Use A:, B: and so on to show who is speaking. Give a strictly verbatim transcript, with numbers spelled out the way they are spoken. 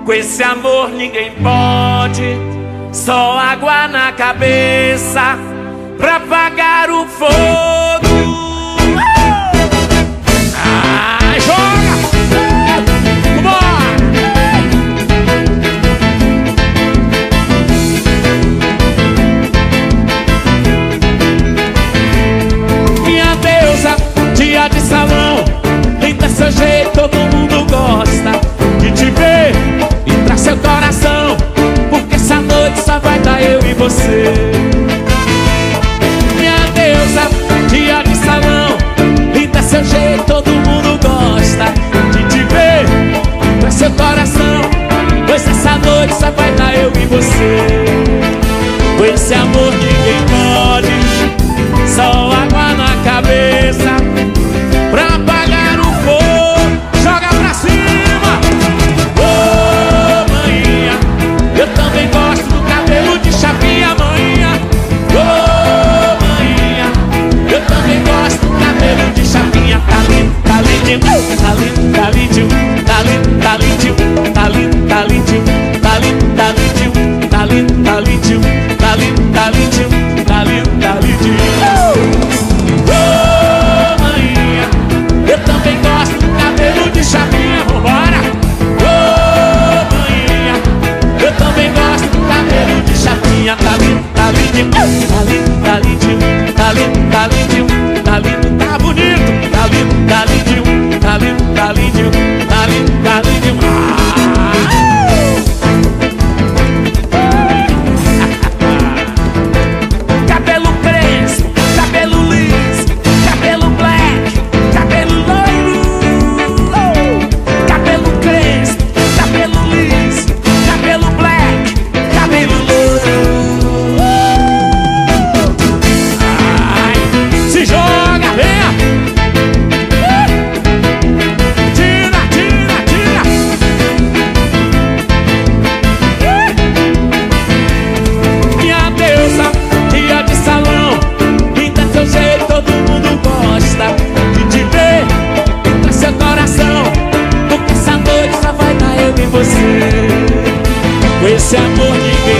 A: Com esse amor ninguém pode, só água na cabeça pra apagar o fogo. Ah, joga! Vambora! Minha deusa, dia de salão, linda seu jeito, todo mundo gosta de te ver e traz seu coração, porque essa noite só vai dar eu e você. Minha deusa, dia de salão, linda seu jeito, todo mundo gosta de te ver e traz seu coração, pois essa noite só vai dar eu e você. Com esse amor ninguém pode, só água na cabeça pra apagar o fogo. Joga pra cima! Ô, maninha, eu também gosto do cabelo de chapinha, maninha. Ô, maninha, eu também gosto do cabelo de chapinha. Tá lindo, tá lindo, tá lindo, tá lindo, tá lindo, tá lindo, tá lindo, tá lindo, tá lindo, tá lindo, tá lindo, tá lindo, tá lindo, tá lindo, tá lindo, tá lindo. Ô, maninha, eu também gosto do cabelo de chapinha, vambora! Ô, maninha, eu também gosto do cabelo de chapinha. Tá lindo, tá lindo, tá lindo, tá lindo, tá lindo, tá lindo, tá lindo, tá bonito. Tá lindo, tá lindo, tá lindo, tá lindo, tá lindo, tá lindo. Cabelo crespo, cabelo liso, cabelo black, cabelo loiro. Cabelo crespo, cabelo liso, cabelo black, cabelo loiro. Ai, se joga, venha! Tira, tira, tira! Minha deusa, dia de salão, linda seu jeito, todo mundo gosta de te ver e traz seu coração, porque essa noite só vai dar eu e você. Com esse amor ninguém